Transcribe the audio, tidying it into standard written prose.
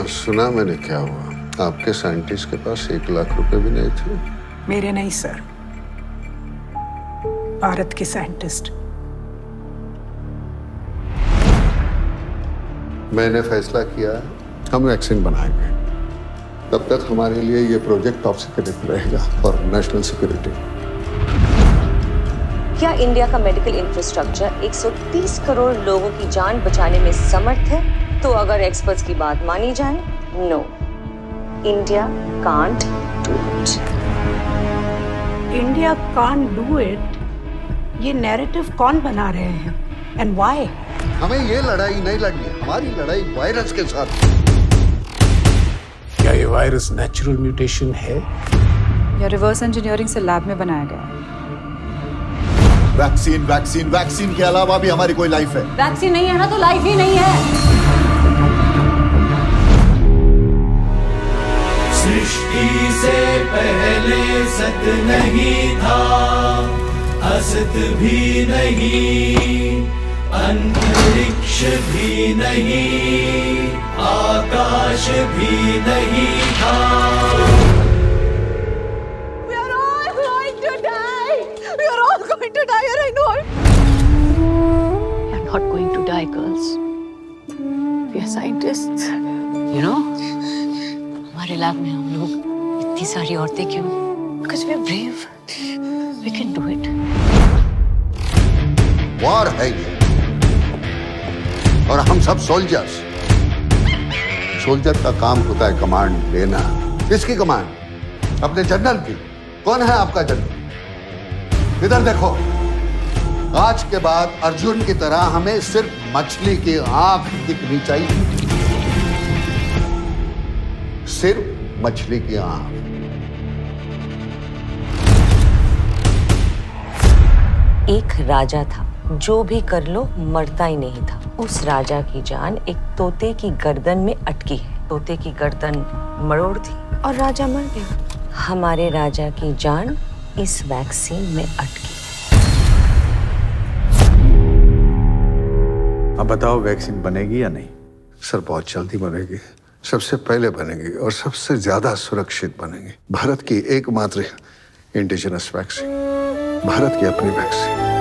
हाँ, सुना मैंने। क्या हुआ? आपके साइंटिस्ट के पास 1 लाख रुपए भी नहीं थे? मेरे नहीं सर, भारत के साइंटिस्ट। मैंने फैसला किया हम वैक्सीन बनाएंगे। तब तक हमारे लिए ये प्रोजेक्ट टॉप सीक्रेट रहेगा और नेशनल सिक्योरिटी। क्या इंडिया का मेडिकल इंफ्रास्ट्रक्चर 130 करोड़ लोगों की जान बचाने में समर्थ है? तो अगर एक्सपर्ट्स की बात मानी जाए, no, India can't do it. India can't do it, ये नैरेटिव कौन बना रहे हैं एंड व्हाई? हमें ये लड़ाई नहीं लड़नी, हमारी लड़ाई वायरस के साथ। क्या ये वायरस नेचुरल म्यूटेशन है या रिवर्स इंजीनियरिंग से लैब में बनाया गया है? वैक्सीन वैक्सीन वैक्सीन के अलावा भी हमारी कोई लाइफ है? वैक्सीन नहीं है ना तो लाइफ ही नहीं है। सृष्टि से पहले सत नहीं था, असत भी नहीं, अंतरिक्ष भी नहीं, आकाश भी नहीं था। We are all going to die. We are all going to die, I know. We are not going to die, girls. We are scientists. You know, हमारे लैब में हम लोग इतनी सारी औरतें क्यों? Because we are brave. We can do it. War है ये, और हम सब सोल्जर्स। सोल्जर का काम होता है कमांड लेना। किसकी कमांड? अपने जनरल की। कौन है आपका जनरल? इधर देखो, आज के बाद अर्जुन की तरह हमें सिर्फ मछली की आंख दिखनी चाहिए। सिर्फ मछली की आंख। एक राजा था, जो भी कर लो मरता ही नहीं था। उस राजा की जान एक तोते की गर्दन में अटकी है। तोते की गर्दन मरोड़ थी और राजा मर गया। हमारे राजा की जान इस वैक्सीन में अटकी है। अब बताओ, वैक्सीन बनेगी या नहीं? सर, बहुत जल्दी बनेगी। सबसे पहले बनेगी और सबसे ज्यादा सुरक्षित बनेगी। भारत की एकमात्र इंडिजिनस वैक्सीन, भारत की अपनी वैक्सीन।